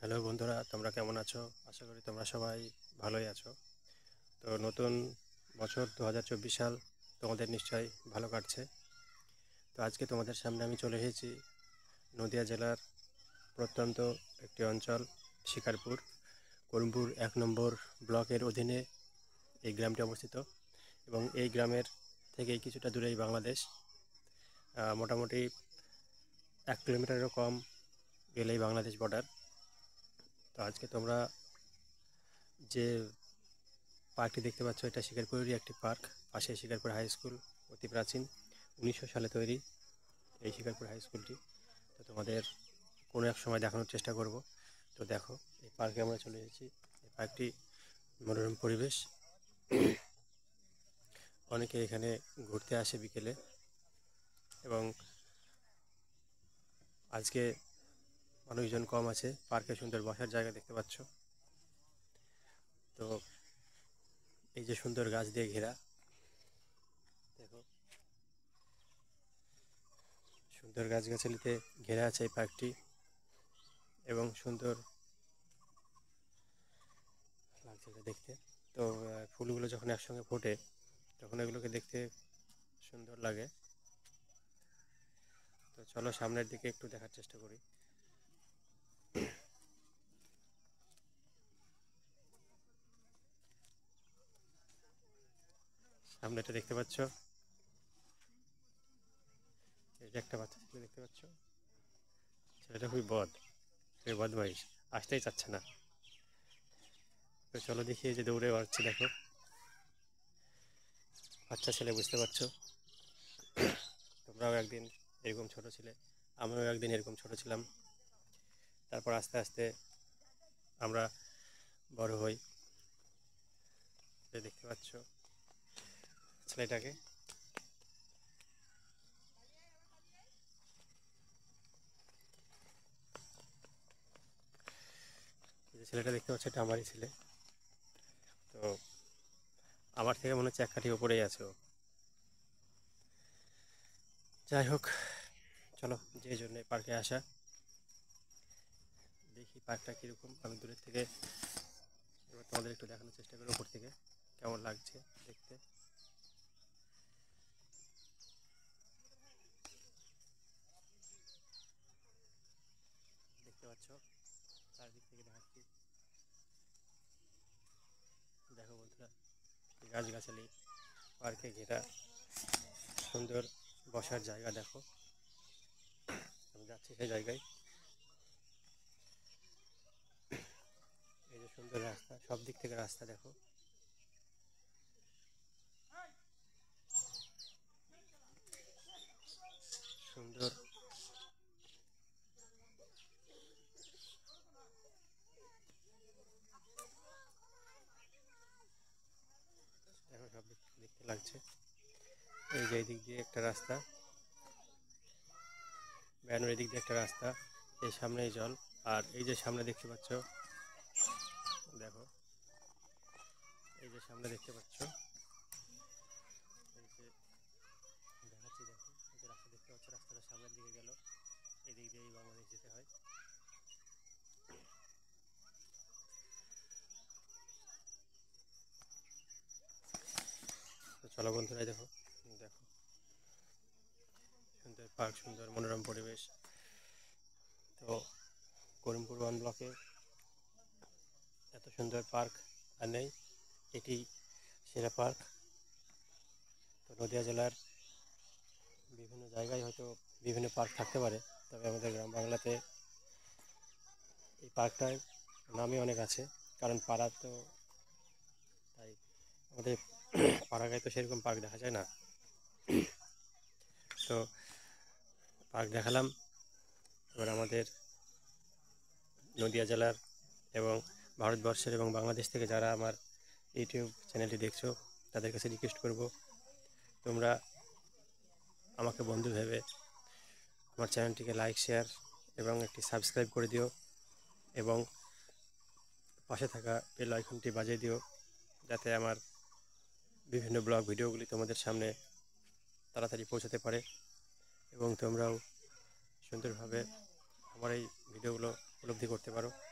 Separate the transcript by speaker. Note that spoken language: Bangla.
Speaker 1: হ্যালো বন্ধুরা, তোমরা কেমন আছো? আশা করি তোমরা সবাই ভালোই আছো। তো নতুন বছর 2024 সাল তোমাদের নিশ্চয়ই ভালো কাটছে। তো আজকে তোমাদের সামনে আমি চলে এসেছি নদিয়া জেলার প্রত্যন্ত একটি অঞ্চল শিকারপুর, করিমপুর 1 নম্বর ব্লকের অধীনে এই গ্রামটি অবস্থিত এবং এই গ্রামের থেকেই কিছুটা দূরেই বাংলাদেশ। মোটামুটি 1 কিলোমিটারেরও কম গেলেই বাংলাদেশ বর্ডার। তো আজকে তোমরা যে পার্কটি দেখতে পাচ্ছ, এটা শিকারপুরেরই একটি পার্ক। পাশে শিকারপুর হাই স্কুল, অতি প্রাচীন 1900 সালে তৈরি এই শিকারপুর হাই স্কুলটি। তো তোমাদের কোনো এক সময় দেখানোর চেষ্টা করব। তো দেখো, এই পার্কে আমরা চলে এসেছি। এই পার্কটি মনোরম পরিবেশ, অনেকে এখানে ঘুরতে আসে বিকেলে। এবং আজকে মানুষজন কম আছে। পার্কে সুন্দর বসার জায়গা দেখতে পাচ্ছ। তো এই যে সুন্দর গাছ দিয়ে ঘেরা, দেখো সুন্দর গাছগাছালিতে ঘেরা আছে এই পার্কটি এবং সুন্দর লাগছে এটা দেখতে। তো ফুলগুলো যখন একসঙ্গে ফোটে তখন এগুলোকে দেখতে সুন্দর লাগে। তো চলো সামনের দিকে একটু দেখার চেষ্টা করি। সামনেটা দেখতে পাচ্ছ, এই যে একটা বাচ্চা ছেলে দেখতে পাচ্ছ। ছেলেটা খুবই বদমাইশ, আসতেই চাচ্ছে না। তো চলো দেখি, এই যে দৌড়ে বেড়াচ্ছে, দেখো বাচ্চা ছেলে, বুঝতে পারছো? তোমরাও একদিন এরকম ছোট ছিলে, আমিও একদিন এরকম ছোট ছিলাম। তারপর আস্তে আস্তে আমরা বড় হই। দেখতে পাচ্ছ ছেলেটাকে। যে ছেলেটা দেখতে পাচ্ছ, এটা আমারই ছেলে। তো আমার থেকে মনে হচ্ছে এক কাঠি ওপরেই আছে ও। যাই হোক, চলো, যে জন্য পার্কে আসা, দেখি পার্কটা কীরকম। আমি দূরের থেকে এবার তোমাদের একটু দেখানোর চেষ্টা করি উপর থেকে কেমন লাগছে দেখতে। দেখতে পাচ্ছ, চারিদিক থেকে দেখাচ্ছি। দেখো বন্ধুরা, গাছগাছালি, পার্কে ঘেরা সুন্দর বসার জায়গা। দেখো, আমি যাচ্ছি সেই জায়গায়। এই যে সুন্দর রাস্তা, সব দিক থেকে রাস্তা দেখো। সুন্দর, দেখো সব দিক থেকে দেখতে লাগছে। এই যে এই দিক দিয়ে একটা রাস্তা, ব্যানের এদিক দিয়ে একটা রাস্তা, এই সামনেই জল। আর এই যে সামনে দেখতে পাচ্ছ, দেখো এই যে সামনে দেখতে পাচ্ছ, এই যে দেখাচ্ছি, দেখো এই যে রাস্তা দেখতে পাচ্ছ, রাস্তাটা সামনের দিকে গেল, এদিক দিয়েই বাংলাদেশ যেতে হয়। তো চলো বন্ধুরা, দেখো দেখো সুন্দর পার্ক, সুন্দর মনোরম পরিবেশ। তো করিমপুর 1 ব্লকে এত সুন্দর পার্ক আর নেই, এটি সেরা পার্ক। তো নদিয়া জেলার বিভিন্ন জায়গায় হয়তো বিভিন্ন পার্ক থাকতে পারে, তবে আমাদের গ্রাম বাংলাতে এই পার্কটার নামই অনেক আছে। কারণ পাড়া তো, তাই আমাদের পাড়াগায় তো সেরকম পার্ক দেখা যায় না। তো পার্ক দেখালাম। এবার আমাদের নদিয়া জেলার এবং ভারতবর্ষের এবং বাংলাদেশ থেকে যারা আমার ইউটিউব চ্যানেলটি দেখছো, তাদের কাছে রিকোয়েস্ট করব, তোমরা আমাকে বন্ধু ভেবে আমার চ্যানেলটিকে লাইক, শেয়ার এবং একটি সাবস্ক্রাইব করে দিও এবং পাশে থাকা বেল আইকনটি বাজিয়ে দিও, যাতে আমার বিভিন্ন ব্লগ ভিডিওগুলি তোমাদের সামনে তাড়াতাড়ি পৌঁছাতে পারে এবং তোমরাও সুন্দরভাবে আমার এই ভিডিওগুলো উপলব্ধি করতে পারো।